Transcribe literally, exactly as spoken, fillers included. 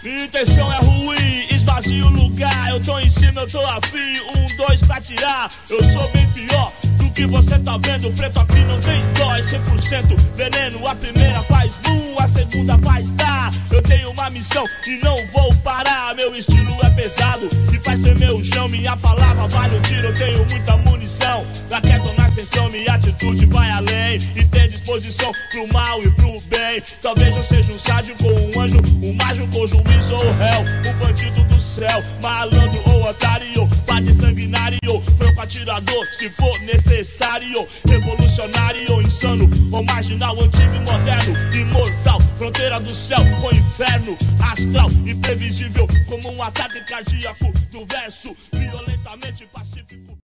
Minha intenção é ruim, esvazio o lugar. Eu tô em cima, eu tô afim, um, dois pra tirar. Eu sou bem pior do que você tá vendo. Preto aqui não tem dó, é cem por cento veneno. A primeira faz boom, a segunda faz tá. Eu tenho uma missão e não vou parar. Meu estilo é pesado e faz tremer o chão. Minha palavra vale o tiro, eu tenho muita munição. Pra quieto na ascensão, minha atitude vai além. E tem disposição pro mal e pro bem. Talvez eu seja um sádico ou um anjo, um mágico ou juiz ou réu, um bandido do céu, malandro ou otário, padre sanguinário, franco atirador, se for necessário, revolucionário, insano ou marginal, antigo e moderno, imortal, fronteira do céu com inferno, astral, imprevisível como um ataque cardíaco do verso, violentamente pacífico.